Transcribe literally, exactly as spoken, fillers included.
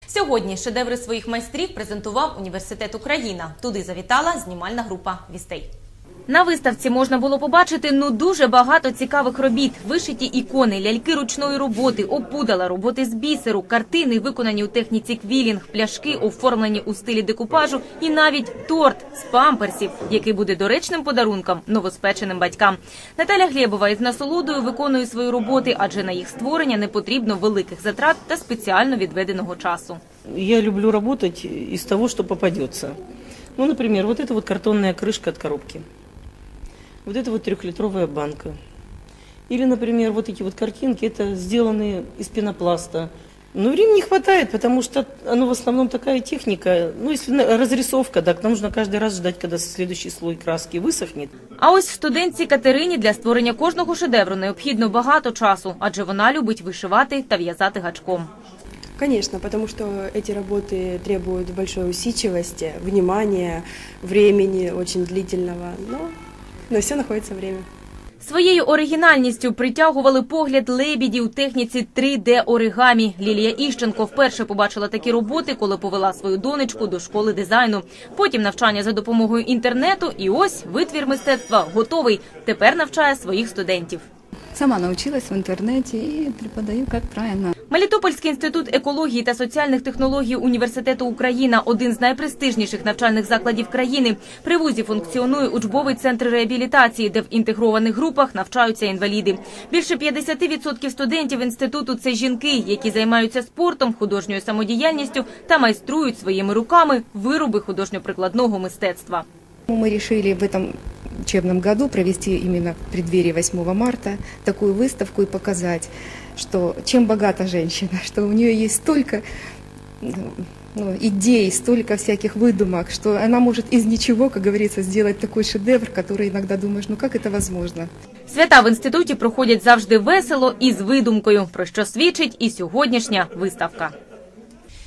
Сьогодні шедеври своїх майстрів презентував Університет Україна. Туди завітала знімальна група «Вістей». На виставці можна було побачити ну дуже багато цікавих робіт. Вишиті ікони, ляльки ручної роботи, опудала, роботи з бісеру, картини, виконані у техніці квілінг, пляшки, оформлені у стилі декупажу і навіть торт з памперсів, який буде доречним подарунком новоспеченим батькам. Наталя Глєбова із насолодою виконує свої роботи, адже на їх створення не потрібно великих затрат та спеціально відведеного часу. Я люблю работать из того, что попадется. Ну, например, вот эта вот картонная крышка от коробки. Вот это вот трехлитровая банка. Или, например, вот эти вот картинки, это сделаны из пенопласта. Но времени не хватает, потому что оно в основном такая техника. Ну, если разрисовка, так нам нужно каждый раз ждать, когда следующий слой краски высохнет. А ось студентці Катерині для створення кожного шедевру необхідно багато часу, адже вона любить вишивати та в'язати гачком. Конечно, потому что эти работы требуют большой усидчивости, внимания, времени очень длительного, но на все находится время. Своєю оригінальністю притягували погляд лебіді у техніці три де оригамі. Лілія Іщенко вперше побачила такі роботи, коли повела свою донечку до школи дизайну. Потім навчання за допомогою інтернету і ось витвір мистецтва готовий. Тепер навчає своїх студентів. Сама научилась в интернете и преподаю, как правильно. Мелітопольський інститут екології та соціальних технологій Університету Україна – один з найпрестижніших навчальних закладів країни. При вузі функціонує учбовий центр реабілітації, де в інтегрованих групах навчаються інваліди. Більше п'ятдесят відсотків студентів інституту – це жінки, які займаються спортом, художньою самодіяльністю та майструють своїми руками вироби художньо-прикладного мистецтва. Мы решили в этом учебном году провести именно в преддверии восьмого марта такую выставку и показать, что чем богата женщина, что у нее есть столько ну, идей, столько всяких выдумок, что она может из ничего, как говорится, сделать такой шедевр, который иногда думаешь, ну как это возможно. Свята в інституті проходять завжди весело і з видумкою, про що свідчить і сьогоднішня виставка.